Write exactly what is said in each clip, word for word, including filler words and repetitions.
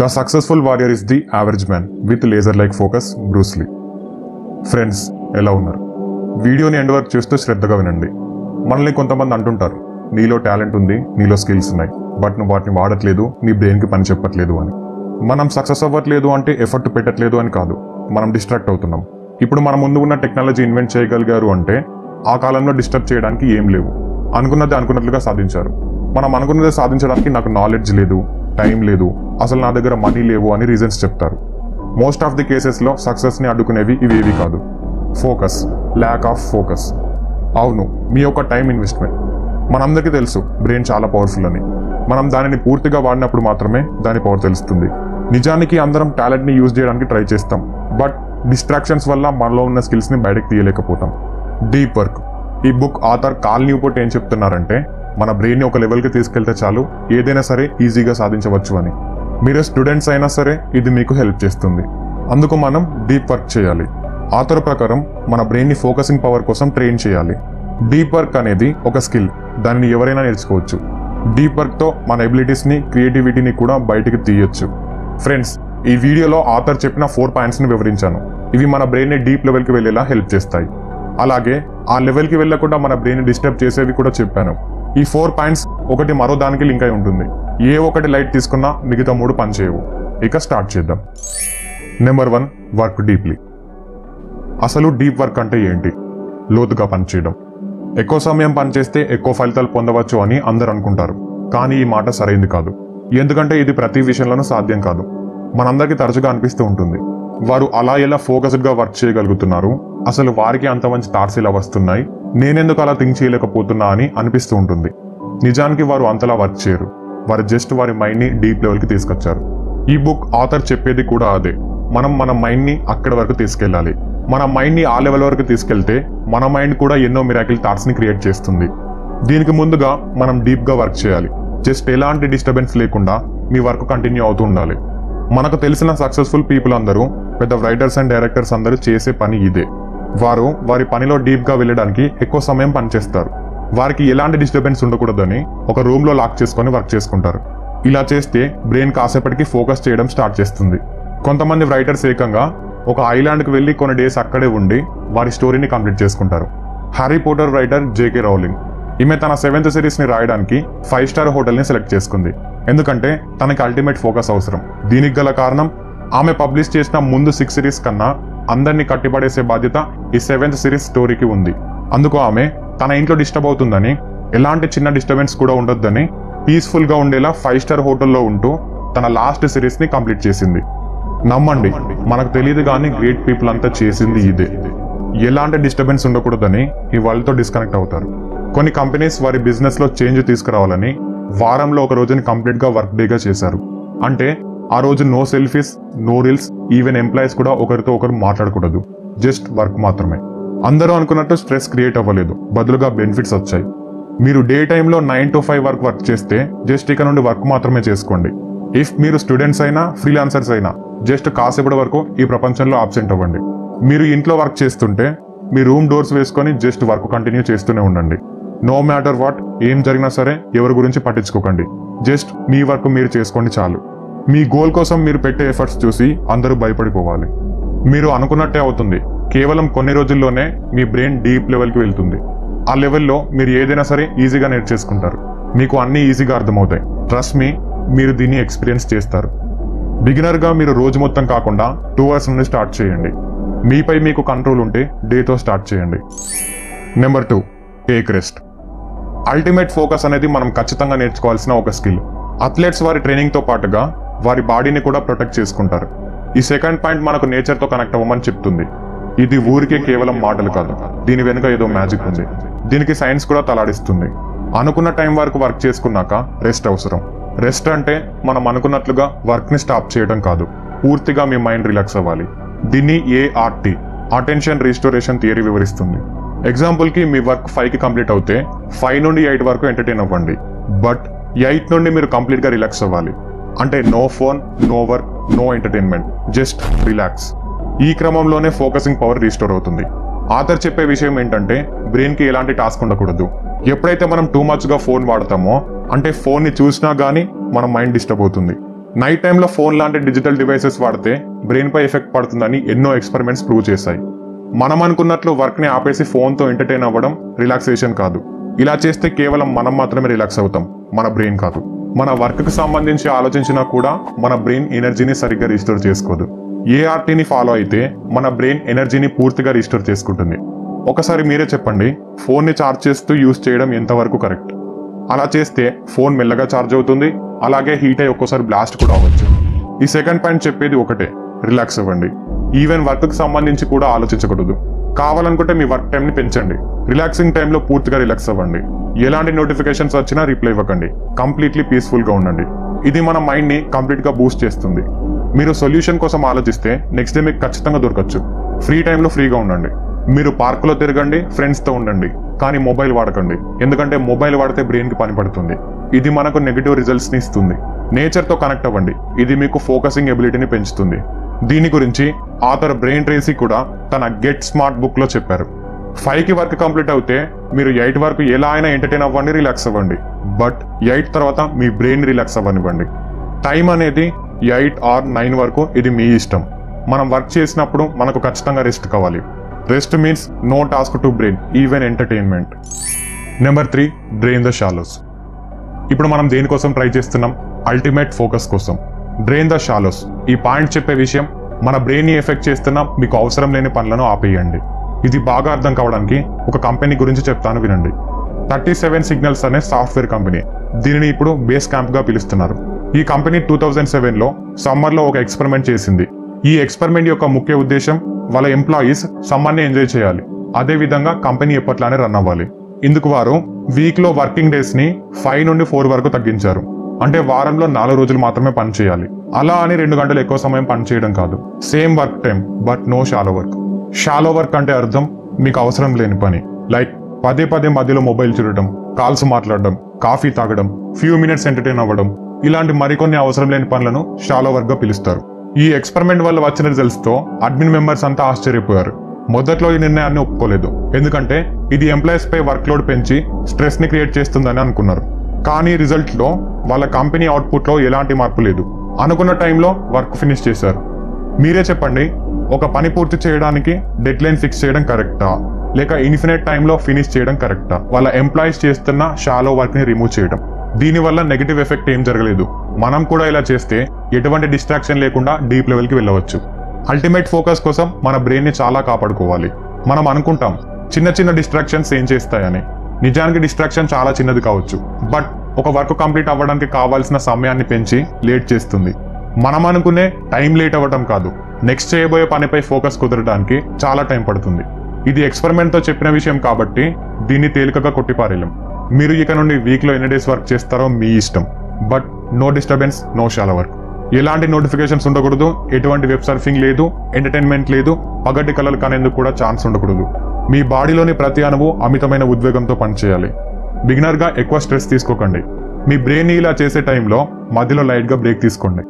The successful warrior is the average man with laser like focus Bruce Lee. Friends, ఎలా ఉన్నారు? వీడియోని end వరకు చూస్తూ శ్రద్ధగా వినండి. మనల్ని కొంతమంది అంటుంటారు, నీలో టాలెంట్ ఉంది, నీలో స్కిల్స్ ఉన్నాయి, బట్ నువ్వు వాటిని వాడట్లేదు, నీ బ్రెయిన్కి పని చెప్పట్లేదు అని. మనం సక్సెస్ అవ్వట్లేదు అంటే ఎఫర్ట్ పెట్టట్లేదు అని కాదు, మనం డిస్ట్రాక్ట్ అవుతున్నాం. ఇప్పుడు మన ముందు ఉన్న టెక్నాలజీ ఇన్వెంట్ చేయగలిగారు అంటే ఆ కాలంలో డిస్టర్బ్ చేయడానికి ఏం లేవు. అనుకున్నది అనుకున్నట్లుగా సాధించారు. మనం అనుకున్నది సాధించడానికి నాకు నాలెడ్జ్ లేదు, టైం లేదు, అసలు నా దగ్గర మనీ లేవు అని రీజన్స్ చెప్తారు. మోస్ట్ ఆఫ్ ది కేసెస్లో సక్సెస్ని అడ్డుకునేవి ఇవేవి కాదు, ఫోకస్, ల్యాక్ ఆఫ్ ఫోకస్. అవును, మీ యొక్క టైం ఇన్వెస్ట్మెంట్. మనందరికీ తెలుసు బ్రెయిన్ చాలా పవర్ఫుల్ అని. మనం దానిని పూర్తిగా వాడినప్పుడు మాత్రమే దాని పవర్ తెలుస్తుంది. నిజానికి అందరం టాలెంట్ని యూజ్ చేయడానికి ట్రై చేస్తాం, బట్ డిస్ట్రాక్షన్స్ వల్ల మనలో ఉన్న స్కిల్స్ని బయటకు తీయలేకపోతాం. Deep work. ఈ బుక్ ఆథర్ కాల్ న్యూపోర్ట్ ఏం చెప్తున్నారంటే, మన బ్రెయిన్ని ఒక లెవెల్కి తీసుకెళ్తే చాలు ఏదైనా సరే ఈజీగా సాధించవచ్చు అని. మీరు స్టూడెంట్స్ అయినా సరే ఇది మీకు హెల్ప్ చేస్తుంది. అందుకు మనం డీప్ వర్క్ చేయాలి. ఆథర్ ప్రకారం మన బ్రెయిన్ని ఫోకసింగ్ పవర్ కోసం ట్రైన్ చేయాలి. డీప్ వర్క్ అనేది ఒక స్కిల్, దానిని ఎవరైనా నేర్చుకోవచ్చు. డీప్ వర్క్తో మన ఎబిలిటీస్ని, క్రియేటివిటీని కూడా బయటికి తీయొచ్చు. ఫ్రెండ్స్, ఈ వీడియోలో ఆథర్ చెప్పిన ఫోర్ పాయింట్స్ని వివరించాను. ఇవి మన బ్రెయిన్ని డీప్ లెవెల్కి వెళ్ళేలా హెల్ప్ చేస్తాయి. అలాగే ఆ లెవెల్కి వెళ్ళకుండా మన బ్రెయిన్ డిస్టర్బ్ చేసేవి కూడా చెప్పాను. ఈ ఫోర్ పాయింట్స్ ఒకటి మరో దానికి లింక్ అయి ఉంటుంది. ఏ ఒకటి లైట్ తీసుకున్నా మిగతా మూడు పనిచేయవు. ఇక స్టార్ట్ చేద్దాం. Number one, work deeply. అసలు డీప్ వర్క్ అంటే ఏంటి? లోతుగా పనిచేయడం. ఎక్కువ సమయం పనిచేస్తే ఎక్కువ ఫలితాలు పొందవచ్చు అని అందరు అనుకుంటారు, కానీ ఈ మాట సరైంది కాదు. ఎందుకంటే ఇది ప్రతి విషయంలోనూ సాధ్యం కాదు. మనందరికీ తరచుగా అనిపిస్తూ ఉంటుంది, వారు అలా ఎలా ఫోకస్డ్గా వర్క్ చేయగలుగుతున్నారు, అసలు వారికి అంత మంచి థాట్స్ ఇలా వస్తున్నాయి, నేనెందుకు అలా థింక్ చేయలేకపోతున్నా అని అనిపిస్తూ ఉంటుంది. నిజానికి వారు అంతలా వర్క్ చేయరు, వారు జస్ట్ వారి మైండ్ని డీప్ లెవెల్కి తీసుకొచ్చారు. ఈ బుక్ ఆథర్ చెప్పేది కూడా అదే. మనం మన మైండ్ని అక్కడి వరకు తీసుకెళ్ళాలి. మన మైండ్ని ఆ లెవెల్ వరకు తీసుకెళ్తే మన మైండ్ కూడా ఎన్నో మిరాకిల్ థాట్స్ని క్రియేట్ చేస్తుంది. దీనికి ముందుగా మనం డీప్గా వర్క్ చేయాలి. జస్ట్ ఎలాంటి డిస్టర్బెన్స్ లేకుండా మీ వర్క్ కంటిన్యూ అవుతూ ఉండాలి. మనకు తెలిసిన సక్సెస్ఫుల్ పీపుల్ అందరూ, పెద్ద రైటర్స్ అండ్ డైరెక్టర్స్ అందరూ చేసే పని ఇదే. వారు వారి పనిలో డీప్గా వెళ్ళడానికి ఎక్కువ సమయం పనిచేస్తారు. వారికి ఎలాంటి డిస్టర్బెన్స్ ఉండకూడదని ఒక రూమ్లో లాక్ చేసుకొని వర్క్ చేసుకుంటారు. ఇలా చేస్తే బ్రెయిన్ కాసేపటికి ఫోకస్ చేయడం స్టార్ట్ చేస్తుంది. కొంతమంది రైటర్స్ ఏకంగా ఒక ఐలాండ్కి వెళ్ళి కొన్ని డేస్ అక్కడే ఉండి వారి స్టోరీని కంప్లీట్ చేసుకుంటారు. Harry Potter writer J K Rowling. ఈమె తన సెవెంత్ సిరీస్ని రాయడానికి ఫైవ్ స్టార్ హోటల్ని సెలెక్ట్ చేసుకుంది. ఎందుకంటే తనకి అల్టిమేట్ ఫోకస్ అవసరం. దీనికి గల కారణం, ఆమె పబ్లిష్ చేసిన ముందు సిక్స్ సిరీస్ కన్నా అందరినీ కట్టిపడేసే బాధ్యత ఈ సెవెంత్ సిరీస్ స్టోరీకి ఉంది. అందుకు ఆమె తన ఇంట్లో డిస్టర్బ్ అవుతుందని, ఎలాంటి చిన్న డిస్టర్బెన్స్ కూడా ఉండొద్దని పీస్ఫుల్గా ఉండేలా ఫైవ్ స్టార్ హోటల్లో ఉంటూ తన లాస్ట్ సిరీస్ని కంప్లీట్ చేసింది. నమ్మండి, మనకు తెలియదు కానీ గ్రేట్ పీపుల్ అంతా చేసింది ఇదే. ఎలాంటి డిస్టర్బెన్స్ ఉండకూడదని ఈ వరల్డ్తో డిస్కనెక్ట్ అవుతారు. కొన్ని కంపెనీస్ వారి బిజినెస్లో చేంజ్ తీసుకురావాలని వారంలో ఒక రోజుని కంప్లీట్గా వర్క్ డేగా చేశారు. అంటే ఆ రోజు no selfies, no reels, even employees కూడా ఒకరితో ఒకరు మాట్లాడకూడదు, జస్ట్ వర్క్ మాత్రమే. అందరూ అనుకున్నట్టు స్ట్రెస్ క్రియేట్ అవ్వలేదు, బదులుగా బెనిఫిట్స్ వచ్చాయి. మీరు డే టైంలో nine to five work work చేస్తే జస్ట్ ఇక నుండి వర్క్ మాత్రమే చేసుకోండి. ఇఫ్ మీరు స్టూడెంట్స్ అయినా ఫ్రీలాన్సర్స్ అయినా జస్ట్ కాసేపటి వరకు ఈ ప్రపంచంలో ఆబ్సెంట్ అవ్వండి. మీరు ఇంట్లో వర్క్ చేస్తుంటే మీ రూమ్ డోర్స్ వేసుకొని జస్ట్ వర్క్ కంటిన్యూ చేస్తూనే ఉండండి. నో మ్యాటర్ వాట్, ఏం జరిగినా సరే ఎవరి గురించి పట్టించుకోకండి. జస్ట్ మీ వర్క్ మీరు చేసుకోండి చాలు. మీ గోల్ కోసం మీరు పెట్టే ఎఫర్ట్స్ చూసి అందరూ భయపడిపోవాలి. మీరు అనుకున్నట్టే అవుతుంది. కేవలం కొన్ని రోజుల్లోనే మీ బ్రెయిన్ డీప్ లెవెల్కి వెళ్తుంది. ఆ లెవెల్లో మీరు ఏదైనా సరే ఈజీగా నేర్చేసుకుంటారు. మీకు అన్నీ ఈజీగా అర్థమవుతాయి. ట్రస్ట్ మీ, మీరు దీన్ని ఎక్స్పీరియన్స్ చేస్తారు. బిగినర్గా మీరు రోజు మొత్తం కాకుండా టూ అవర్స్ నుండి స్టార్ట్ చేయండి. మీపై మీకు కంట్రోల్ ఉంటే డేతో స్టార్ట్ చేయండి. Number two, take rest. Ultimate focus అనేది మనం ఖచ్చితంగా నేర్చుకోవాల్సిన ఒక స్కిల్. అథ్లెట్స్ వారి ట్రైనింగ్తో పాటుగా వారి బాడీని కూడా ప్రొటెక్ట్ చేసుకుంటారు. ఈ సెకండ్ పాయింట్ మనకు నేచర్తో కనెక్ట్ అవ్వమని చెప్తుంది. ఇది ఊరికే కేవలం మాటలు కాదు, దీని వెనుక ఏదో మ్యాజిక్ ఉంది. దీనికి సైన్స్ కూడా తలాడిస్తుంది. అనుకున్న టైం వరకు వర్క్ చేసుకున్నాక రెస్ట్ అవసరం. రెస్ట్ అంటే మనం అనుకున్నట్లుగా వర్క్ని స్టాప్ చేయడం కాదు, పూర్తిగా మీ మైండ్ రిలాక్స్ అవ్వాలి. దీన్ని ఏఆర్టీ, అటెన్షన్ రిస్టోరేషన్ థియరీ వివరిస్తుంది. ఎగ్జాంపుల్కి మీ వర్క్ ఫైవ్కి కంప్లీట్ అవుతే ఫైవ్ నుండి ఎయిట్ వరకు ఎంటర్టైన్ అవ్వండి, బట్ ఎయిట్ నుండి మీరు కంప్లీట్గా రిలాక్స్ అవ్వాలి. అంటే no phone, no work, no entertainment, just relax. ఈ క్రమంలోనే ఫోకసింగ్ పవర్ రీస్టోర్ అవుతుంది. ఆథర్ చెప్పే విషయం ఏంటంటే బ్రెయిన్కి ఎలాంటి టాస్క్ ఉండకూడదు. ఎప్పుడైతే మనం టూ మచ్గా ఫోన్ వాడతామో అంటే ఫోన్ని చూసినా కానీ మన మైండ్ డిస్టర్బ్ అవుతుంది. నైట్ టైంలో ఫోన్ లాంటి డిజిటల్ డివైసెస్ వాడితే బ్రెయిన్పై ఎఫెక్ట్ పడుతుందని ఎన్నో ఎక్స్పెరిమెంట్స్ ప్రూవ్ చేశాయి. మనం అనుకున్నట్లు వర్క్ని ఆపేసి ఫోన్తో ఎంటర్టైన్ అవ్వడం రిలాక్సేషన్ కాదు. ఇలా చేస్తే కేవలం మనం మాత్రమే రిలాక్స్ అవుతాం, మన బ్రెయిన్ కాదు. మన వర్క్కి సంబంధించి ఆలోచించినా కూడా మన బ్రెయిన్ ఎనర్జీని సరిగ్గా రిస్టోర్ చేసుకోదు. ఏ ఆర్టీని ఫాలో అయితే మన బ్రెయిన్ ఎనర్జీని పూర్తిగా రిస్టోర్ చేసుకుంటుంది. ఒకసారి మీరే చెప్పండి, ఫోన్ని ఛార్జ్ చేస్తూ యూజ్ చేయడం ఎంతవరకు కరెక్ట్? అలా చేస్తే ఫోన్ మెల్లగా ఛార్జ్ అవుతుంది, అలాగే హీట్ అయ్యి ఒక్కోసారి బ్లాస్ట్ కూడా అవ్వచ్చు. ఈ సెకండ్ పాయింట్ చెప్పేది ఒకటే, రిలాక్స్ అవ్వండి. ఈవెన్ వర్క్కి సంబంధించి కూడా ఆలోచించకూడదు. కావాలనుకుంటే మీ వర్క్ టైంని పెంచండి, రిలాక్సింగ్ టైంలో పూర్తిగా రిలాక్స్ అవ్వండి. ఎలాంటి నోటిఫికేషన్స్ వచ్చినా రిప్లై ఇవ్వకండి, కంప్లీట్లీ పీస్ఫుల్గా ఉండండి. ఇది మన మైండ్ని కంప్లీట్గా బూస్ట్ చేస్తుంది. మీరు సొల్యూషన్ కోసం ఆలోచిస్తే నెక్స్ట్ డే మీకు ఖచ్చితంగా దొరకచ్చు. ఫ్రీ టైంలో ఫ్రీగా ఉండండి. మీరు పార్కులో తిరగండి, ఫ్రెండ్స్తో ఉండండి, కానీ మొబైల్ వాడకండి. ఎందుకంటే మొబైల్ వాడితే బ్రెయిన్కి పని పడుతుంది. ఇది మనకు నెగిటివ్ రిజల్ట్స్ని ఇస్తుంది. నేచర్తో కనెక్ట్ అవ్వండి, ఇది మీకు ఫోకసింగ్ ఎబిలిటీని పెంచుతుంది. దీని గురించి ఆథర్ బ్రెయిన్ ట్రేసీ కూడా తన గెట్ స్మార్ట్ బుక్లో చెప్పారు. ఫైవ్ కి వర్క్ కంప్లీట్ అవుతే మీరు ఎయిట్ వరకు ఎలా అయినా ఎంటర్టైన్ అవ్వండి, రిలాక్స్ అవ్వండి. బట్ ఎయిట్ తర్వాత మీ బ్రెయిన్ రిలాక్స్ అవ్వనివ్వండి. టైం అనేది ఎయిట్ ఆర్ నైన్ వరకు ఇది మీ ఇష్టం. మనం వర్క్ చేసినప్పుడు మనకు ఖచ్చితంగా రెస్ట్ కావాలి. Rest means no task to brain, even entertainment. Number three, drain the shallows. ఇప్పుడు మనం దేనికోసం ట్రై చేస్తున్నాం? అల్టిమేట్ ఫోకస్ కోసం. Drain the shallows. ఈ పాయింట్ చెప్పే విషయం, మన బ్రెయిన్ని ఎఫెక్ట్ చేస్తున్న మీకు అవసరం లేని పనులను ఆపేయండి. ఇది బాగా అర్థం కావడానికి ఒక కంపెనీ గురించి చెప్తాను, వినండి. థర్టీ సెవెన్ సిగ్నల్స్ అనే సాఫ్ట్వేర్ కంపెనీ. దీనిని ఇప్పుడు బేస్ క్యాంప్ గా పిలుస్తున్నారు. ఈ కంపెనీ టూ థౌజండ్ సెవెన్ లో సమ్మర్ లో ఒక ఎక్స్పెరిమెంట్ చేసింది. ఈ ఎక్స్పెరిమెంట్ యొక్క ముఖ్య ఉద్దేశం వాళ్ళ ఎంప్లాయీస్ సమ్మర్ ని ఎంజాయ్ చేయాలి, అదే విధంగా కంపెనీ ఎప్పట్లానే రన్ అవ్వాలి. ఇందుకు వారు వీక్ లో వర్కింగ్ డేస్ ని ఫైవ్ నుండి ఫోర్ వరకు తగ్గించారు. అంటే వారంలో నాలుగు రోజులు మాత్రమే పని చేయాలి. అలా అని రెండు గంటలు ఎక్కువ సమయం పని చేయడం కాదు. Same work time but no shallow work. Shallow work అంటే అర్థం మీకు అవసరం లేని పని, లైక్ పదే పదే మధ్యలో మొబైల్ చూడటం, కాల్స్ మాట్లాడడం, కాఫీ తాగడం, ఫ్యూ మినిట్స్ ఎంటర్టైన్ అవ్వడం, ఇలాంటి మరికొన్ని అవసరం లేని పనులను షాలో వర్క్ గా పిలుస్తారు. ఈ ఎక్స్పెరిమెంట్ వల్ల వచ్చిన రిజల్ట్స్ తో అడ్మిన్ మెంబర్స్ అంతా ఆశ్చర్యపోయారు. మొదట్లో ఈ నిర్ణయాన్ని ఒప్పుకోలేదు, ఎందుకంటే ఇది ఎంప్లాయీస్ పై వర్క్ లోడ్ పెంచి స్ట్రెస్ ని క్రియేట్ చేస్తుందని అనుకున్నారు. కానీ రిజల్ట్ లో వాళ్ళ కంపెనీ అవుట్పుట్ లో ఎలాంటి మార్పు లేదు. అనుకున్న టైంలో వర్క్ ఫినిష్ చేశారు. మీరే చెప్పండి, ఒక పని పూర్తి చేయడానికి డెడ్ లైన్ ఫిక్స్ చేయడం కరెక్టా, లేక ఇన్ఫినిట్ టైంలో ఫినిష్ చేయడం కరెక్టా? వాళ్ళ ఎంప్లాయీస్ చేస్తున్న షాలో వర్క్ ని రిమూవ్ చేయడం. దీనివల్ల నెగిటివ్ ఎఫెక్ట్ ఏం జరగలేదు. మనం కూడా ఇలా చేస్తే ఎటువంటి డిస్ట్రాక్షన్ లేకుండా డీప్ లెవెల్ కి వెళ్ళవచ్చు. అల్టిమేట్ ఫోకస్ కోసం మన బ్రెయిన్ ని చాలా కాపాడుకోవాలి. మనం అనుకుంటాం చిన్న చిన్న డిస్ట్రాక్షన్స్ ఏం చేస్తాయని. నిజానికి డిస్ట్రాక్షన్ చాలా చిన్నది కావచ్చు, బట్ ఒక వర్క్ కంప్లీట్ అవ్వడానికి కావాల్సిన సమయాన్ని పెంచి లేట్ చేస్తుంది. మనం అనుకునే టైం లేట్ అవ్వడం కాదు, నెక్స్ట్ చేయబోయే పనిపై ఫోకస్ కుదరడానికి చాలా టైం పడుతుంది. ఇది ఎక్స్పెరిమెంట్ తో చెప్పిన విషయం కాబట్టి దీన్ని తేలికగా కొట్టిపారేయలేం. మీరు ఇక నుండి వీక్ లో ఎన్ని డేస్ వర్క్ చేస్తారో మీ ఇష్టం, but no disturbance, no shallow work. ఎలాంటి నోటిఫికేషన్స్ ఉండకూడదు, ఎటువంటి వెబ్ సర్ఫింగ్ లేదు, ఎంటర్టైన్మెంట్ లేదు, పగటి కలలు కానేందుకు కూడా ఛాన్స్ ఉండకూడదు. మీ బాడీలోని ప్రతి అణువు అమితమైన ఉద్వేగంతో పనిచేయాలి. బిగినర్ గా ఎక్కువ స్ట్రెస్ తీసుకోకండి. మీ బ్రెయిన్ ఇలా చేసే టైంలో మధ్యలో లైట్ గా బ్రేక్ తీసుకోండి.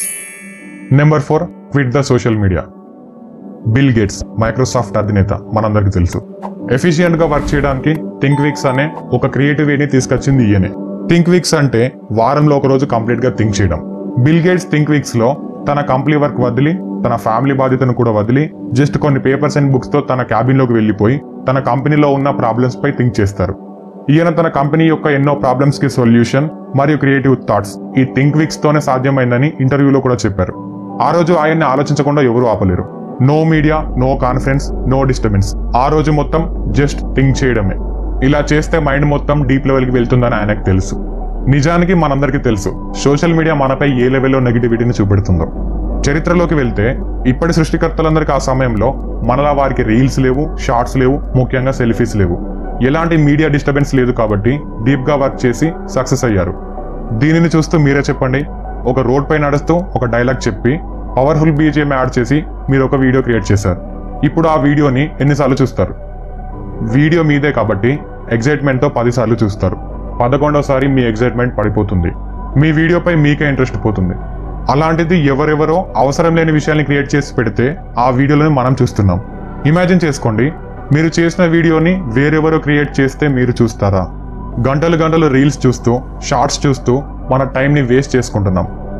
Number four, quit the social media. Bill Gates, Microsoft అధినేత, మనందరికీ తెలుసు. ఎఫిషియెంట్ గా వర్క్ చేయడానికి థింక్ వీక్స్ అనే ఒక క్రియేటివ్ వేని తీసుకొచ్చింది ఈయనే. థింక్ వీక్స్ అంటే వారంలో ఒక రోజు కంప్లీట్ గా థింక్ చేయడం. బిల్ గేట్స్ థింక్ వీక్స్ లో తన కంపెనీ వర్క్ వదిలి, తన ఫ్యామిలీ బాధ్యతను కూడా వదిలి, జస్ట్ కొన్ని పేపర్స్ అండ్ బుక్స్ తో తన క్యాబిన్ లోకి వెళ్లిపోయి తన కంపెనీలో ఉన్న ప్రాబ్లమ్స్ పై థింక్ చేస్తారు. ఈయన తన కంపెనీ యొక్క ఎన్నో ప్రాబ్లమ్స్ కి సొల్యూషన్ మరియు క్రియేటివ్ థాట్స్ ఈ థింక్ వీక్స్ తోనే సాధ్యమైందని ఇంటర్వ్యూలో కూడా చెప్పారు. ఆ రోజు ఆయన్ని ఆలోచించకుండా ఎవరూ ఆపలేరు. No media, no conference, no disturbance. ఆ రోజు మొత్తం జస్ట్ థింక్ చేయడమే. ఇలా చేస్తే మైండ్ మొత్తం డీప్ లెవెల్కి వెళ్తుందని ఆయనకు తెలుసు. నిజానికి మనందరికీ తెలుసు సోషల్ మీడియా మనపై ఏ లెవెల్లో నెగిటివిటీని చూపెడుతుందో. చరిత్రలోకి వెళ్తే ఇప్పటి సృష్టికర్తలందరికీ ఆ సమయంలో మనలా వారికి రీల్స్ లేవు, షార్ట్స్ లేవు, ముఖ్యంగా సెల్ఫీస్ లేవు. ఎలాంటి మీడియా డిస్టర్బెన్స్ లేదు కాబట్టి డీప్ గా వర్క్ చేసి సక్సెస్ అయ్యారు. దీనిని చూస్తూ మీరే చెప్పండి, ఒక రోడ్ పై నడుస్తూ ఒక డైలాగ్ చెప్పి పవర్ఫుల్ బీజిఎం యాడ్ చేసి మీరు ఒక వీడియో క్రియేట్ చేశారు. ఇప్పుడు ఆ వీడియోని ఎన్నిసార్లు చూస్తారు? వీడియో మీదే కాబట్టి ఎగ్జైట్మెంట్తో పదిసార్లు చూస్తారు. పదకొండోసారి మీ ఎగ్జైట్మెంట్ పడిపోతుంది. మీ వీడియోపై మీకే ఇంట్రెస్ట్ పోతుంది. అలాంటిది ఎవరెవరో అవసరం లేని విషయాన్ని క్రియేట్ చేసి పెడితే ఆ వీడియోలను మనం చూస్తున్నాం. ఇమాజిన్ చేసుకోండి, మీరు చేసిన వీడియోని వేరెవరో క్రియేట్ చేస్తే మీరు చూస్తారా? గంటలు గంటలు రీల్స్ చూస్తూ, షార్ట్స్ చూస్తూ మన టైంని వేస్ట్ చేసుకుంటున్నాం.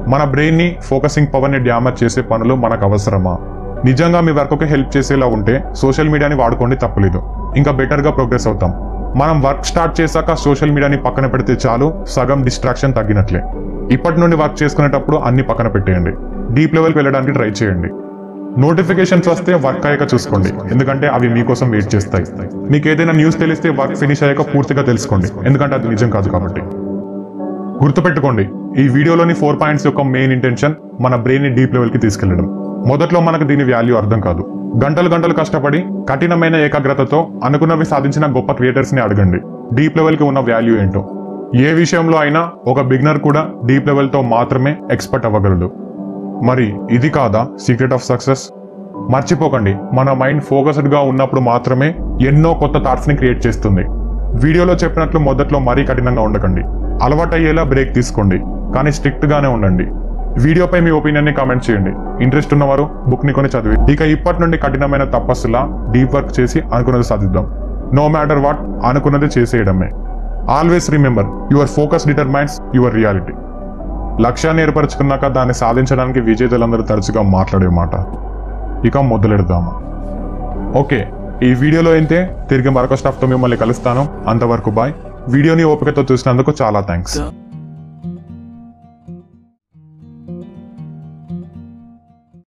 మన బ్రెయిన్ని ఫోకసింగ్ పవర్ని డ్యామేజ్ చేసే పనులు మనకు అవసరమా? నిజంగా మీ వర్క్కి హెల్ప్ చేసేలా ఉంటే సోషల్ మీడియాని వాడుకోండి, తప్పలేదు. ఇంకా బెటర్గా ప్రోగ్రెస్ అవుతాం. మనం వర్క్ స్టార్ట్ చేశాక సోషల్ మీడియాని పక్కన పెడితే చాలు, సగం డిస్ట్రాక్షన్ తగ్గినట్లే. ఇప్పటి నుండి వర్క్ చేసుకునేటప్పుడు అన్ని పక్కన పెట్టేయండి. డీప్ లెవెల్కి వెళ్ళడానికి ట్రై చేయండి. నోటిఫికేషన్స్ వస్తే వర్క్ అయ్యాక చూసుకోండి, ఎందుకంటే అవి మీకోసం వెయిట్ చేస్తాయి. మీకు ఏదైనా న్యూస్ తెలిస్తే వర్క్ ఫినిష్ అయ్యాక పూర్తిగా తెలుసుకోండి, ఎందుకంటే అది నిజం కాదు కాబట్టి. గుర్తుపెట్టుకోండి, ఈ వీడియోలోని ఫోర్ పాయింట్స్ యొక్క మెయిన్ ఇంటెన్షన్ మన బ్రెయిన్ని డీప్ లెవెల్కి తీసుకెళ్లడం. మొదట్లో మనకు దీని వాల్యూ అర్థం కాదు. గంటలు గంటలు కష్టపడి కఠినమైన ఏకాగ్రతతో అనుకున్నవి సాధించిన గొప్ప క్రియేటర్స్ని అడగండి డీప్ లెవెల్కి ఉన్న వాల్యూ ఏంటో. ఏ విషయంలో అయినా ఒక బిగినర్ కూడా డీప్ లెవెల్తో మాత్రమే ఎక్స్పర్ట్ అవ్వగలడు. మరి ఇది కాదా సీక్రెట్ ఆఫ్ సక్సెస్? మర్చిపోకండి, మన మైండ్ ఫోకస్డ్గా ఉన్నప్పుడు మాత్రమే ఎన్నో కొత్త థాట్స్ని క్రియేట్ చేస్తుంది. వీడియోలో చెప్పినట్లు మొదట్లో మరీ కఠినంగా ఉండకండి. అలవాటయ్యేలా బ్రేక్ తీసుకోండి, కానీ స్ట్రిక్ట్గానే ఉండండి. వీడియోపై మీ ఒపీనియన్ని కామెంట్ చేయండి. ఇంట్రెస్ట్ ఉన్నవారు బుక్ని కొని చదివి ఇక ఇప్పటి నుండి కఠినమైన తపస్సులా డీప్ వర్క్ చేసి అనుకున్నది సాధిద్దాం. నో మ్యాటర్ వాట్, అనుకున్నది చేసేయడమే. Always remember, your focus determines your reality. లక్ష్యాన్ని ఏర్పరచుకున్నాక దాన్ని సాధించడానికి విజేతలందరూ తరచుగా మాట్లాడే మాట. ఇక మొదలెడదాము. ఓకే, ఈ వీడియోలో అయితే తిరిగి మరొక స్టాఫ్తో మిమ్మల్ని కలుస్తాను. అంతవరకు బాయ్. వీడియోని ఓపికతో చూసినందుకు చాలా థ్యాంక్స్.